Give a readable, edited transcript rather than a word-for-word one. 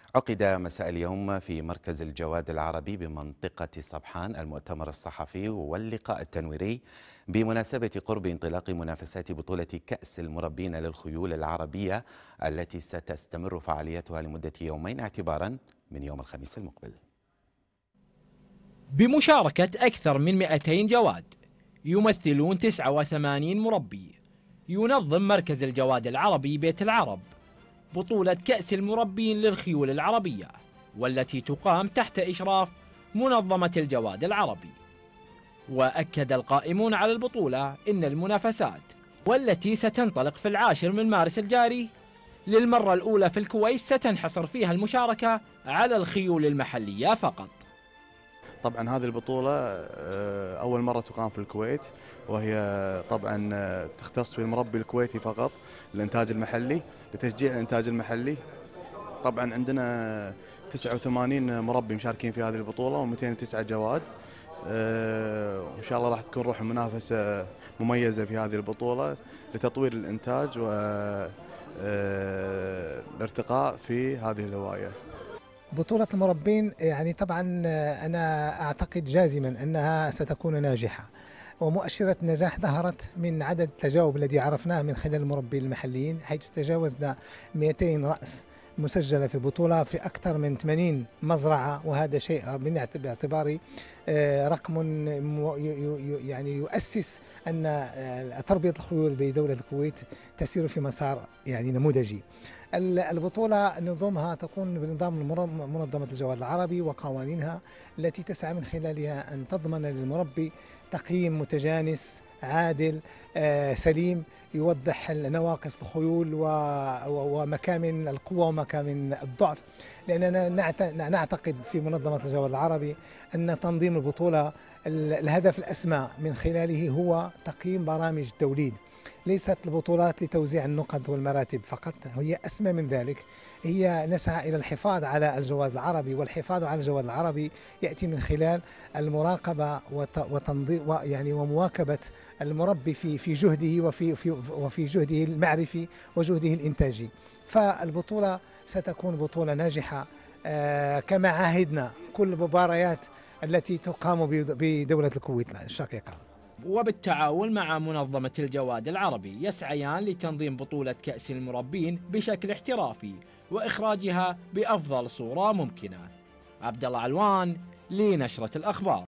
عقد مساء اليوم في مركز الجواد العربي بمنطقة صبحان المؤتمر الصحفي واللقاء التنويري بمناسبة قرب انطلاق منافسات بطولة كأس المربين للخيول العربية التي ستستمر فعاليتها لمدة يومين اعتبارا من يوم الخميس المقبل. بمشاركة أكثر من 200 جواد يمثلون 89 مربي، ينظم مركز الجواد العربي بيت العرب بطولة كأس المربين للخيول العربية، والتي تقام تحت إشراف منظمة الجواد العربي. وأكد القائمون على البطولة إن المنافسات والتي ستنطلق في 10 من مارس الجاري للمرة الأولى في الكويت ستنحصر فيها المشاركة على الخيول المحلية فقط. طبعا هذه البطولة أول مرة تقام في الكويت، وهي طبعا تختص بالمربي الكويتي فقط للإنتاج المحلي لتشجيع الإنتاج المحلي. طبعا عندنا 89 مربي مشاركين في هذه البطولة و209 جواد. وإن شاء الله راح تكون روح منافسة مميزة في هذه البطولة لتطوير الإنتاج والارتقاء في هذه الهواية. بطولة المربين يعني طبعا أنا أعتقد جازما أنها ستكون ناجحة، ومؤشرة النجاح ظهرت من عدد التجاوب الذي عرفناه من خلال المربين المحليين، حيث تجاوزنا 200 رأس مسجلة في البطولة في أكثر من 80 مزرعة، وهذا شيء باعتباري رقم يعني يؤسس أن تربية الخيول بدولة الكويت تسير في مسار يعني نموذجي. البطولة نظامها تكون بنظام منظمة الجواد العربي وقوانينها التي تسعى من خلالها أن تضمن للمربي تقييم متجانس عادل سليم يوضح نواقص الخيول ومكامن القوة ومكامن الضعف، لأننا نعتقد في منظمة الجواد العربي أن تنظيم البطولة الهدف الأسمى من خلاله هو تقييم برامج التوليد. ليست البطولات لتوزيع النقط والمراتب فقط، هي أسمى من ذلك، هي نسعى إلى الحفاظ على الجواز العربي، والحفاظ على الجواز العربي يأتي من خلال المراقبة وتنظيم يعني ومواكبة المربي في جهده وفي جهده المعرفي وجهده الإنتاجي. فالبطولة ستكون بطولة ناجحة كما عاهدنا كل المباريات التي تقام بدولة الكويت الشقيقة. وبالتعاون مع منظمة الجواد العربي يسعيان لتنظيم بطولة كأس المربين بشكل احترافي وإخراجها بأفضل صورة ممكنة. عبد الله علوان لنشرة الأخبار.